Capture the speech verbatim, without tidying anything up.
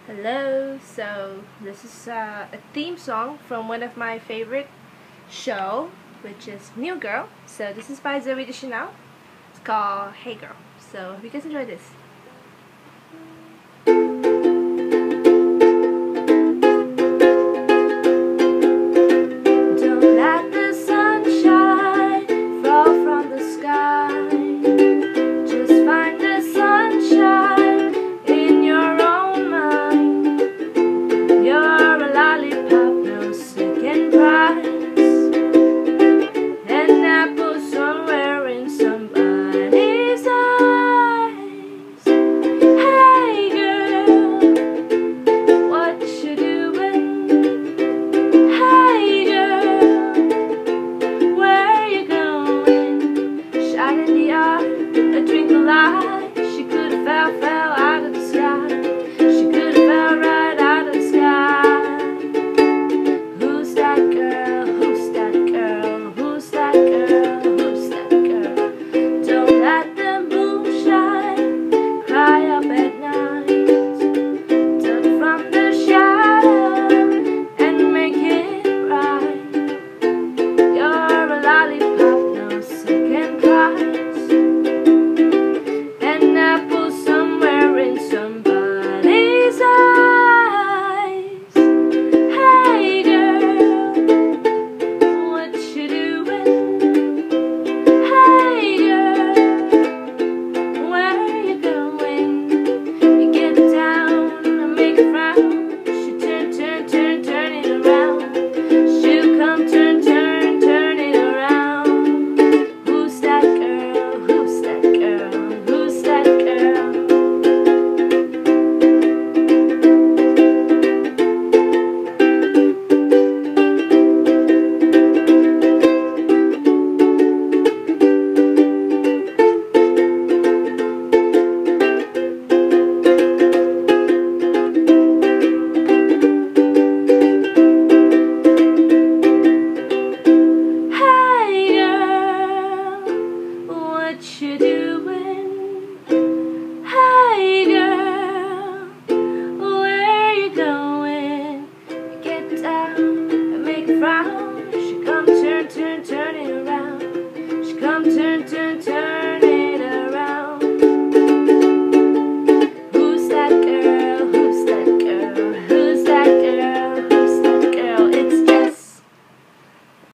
Hello, so this is uh, a theme song from one of my favorite show, which is New Girl. So this is by Zooey Deschanel. It's called Hey Girl. So hope you guys enjoy this. Don't let the sunshine fall from the sky. Just find the sunshine in your own mind. You're a lollipop, no second prize. An apple somewhere in somebody's eyes. Hey girl, what you doing? Hey girl, where you going? Shine in the eye, a drink of light. She could have fell, fell out of the sky. She could have fell right out of the sky. Who's that girl? Who's that girl? Who's that girl? Who's that girl? Don't let the moonshine cry up at night. Turn from the shadow and make it right. You're a lollipop, no second prize. An apple somewhere in somebody's eyes. Hey girl, what you doing? Hey girl, where you going? You get down and make a frown. She turn, turn, turn, turn it around. She'll come turn, turn, turn it around. Who's that girl? Who's that girl? Who's that girl? Hey girl, what you doing? Hey girl, where you going? You get down and make a frown. She come turn, turn, turn it around. She come turn, turn, turn